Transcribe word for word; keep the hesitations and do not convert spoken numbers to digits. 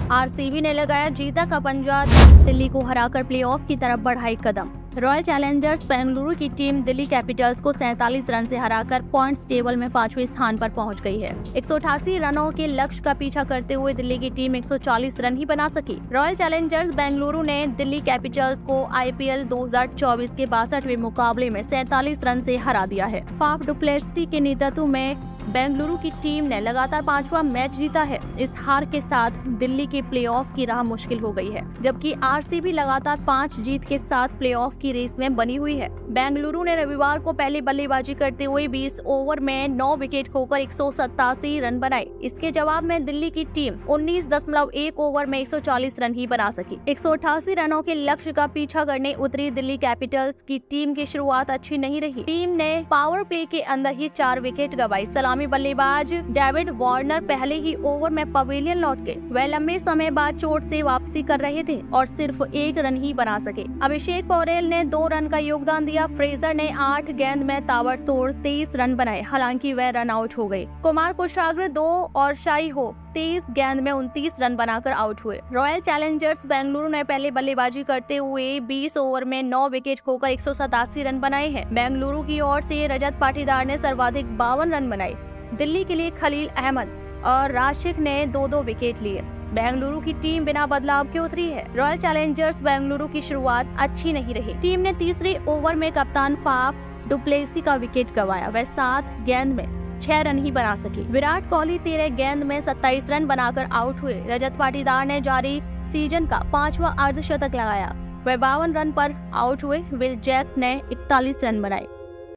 RCB ने लगाया जीता का पंजा, दिल्ली को हराकर प्लेऑफ की तरफ बढ़ाई कदम। रॉयल चैलेंजर्स बेंगलुरु की टीम दिल्ली कैपिटल्स को सैंतालीस रन से हराकर पॉइंट्स टेबल में पांचवें स्थान पर पहुंच गई है। एक सौ अठासी रनों के लक्ष्य का पीछा करते हुए दिल्ली की टीम एक सौ चालीस रन ही बना सकी। रॉयल चैलेंजर्स बेंगलुरु ने दिल्ली कैपिटल्स को आईपीएल दो हज़ार चौबीस के बासठवें मुकाबले में सैंतालीस रन से हरा दिया है। फाफ डु प्लेसी के नेतृत्व में बेंगलुरु की टीम ने लगातार पांचवा मैच जीता है। इस हार के साथ दिल्ली के प्लेऑफ की राह मुश्किल हो गई है, जबकि आरसीबी लगातार पांच जीत के साथ प्लेऑफ की रेस में बनी हुई है। बेंगलुरु ने रविवार को पहली बल्लेबाजी करते हुए बीस ओवर में नौ विकेट खोकर एक सौ सतासी रन बनाए। इसके जवाब में दिल्ली की टीम उन्नीस दशमलव एक ओवर में एक सौ चालीस रन ही बना सकी। एक सौ अठासी रनों के लक्ष्य का पीछा करने उतरी दिल्ली कैपिटल्स की टीम की शुरुआत अच्छी नहीं रही। टीम ने पावर प्ले के अंदर ही चार विकेट गंवाई। सलामी बल्लेबाज डेविड वार्नर पहले ही ओवर में पवेलियन लौट गए। वह लंबे समय बाद चोट से वापसी कर रहे थे और सिर्फ एक रन ही बना सके। अभिषेक पौरेल ने दो रन का योगदान दिया। फ्रेजर ने आठ गेंद में ताबड़तोड़ तेईस रन बनाए, हालांकि वह रन आउट हो गए। कुमार कुशाग्र दो और शाई हो तेईस गेंद में उनतीस रन बनाकर आउट हुए। रॉयल चैलेंजर्स बेंगलुरु ने पहले बल्लेबाजी करते हुए बीस ओवर में नौ विकेट खोकर एक सौ सतासी रन बनाए हैं। बेंगलुरु की ओर से रजत पाटीदार ने सर्वाधिक बावन रन बनाए। दिल्ली के लिए खलील अहमद और राशिक ने दो दो विकेट लिए। बेंगलुरु की टीम बिना बदलाव के उतरी है। रॉयल चैलेंजर्स बेंगलुरु की शुरुआत अच्छी नहीं रही। टीम ने तीसरे ओवर में कप्तान फाफ डु प्लेसी का विकेट गंवाया। वह सात गेंद में छह रन ही बना सके। विराट कोहली तेरह गेंद में सत्ताईस रन बनाकर आउट हुए। रजत पाटीदार ने जारी सीजन का पांचवा अर्धशतक लगाया। वह बावन रन पर आउट हुए। विल जैक्स ने इकतालीस रन बनाए।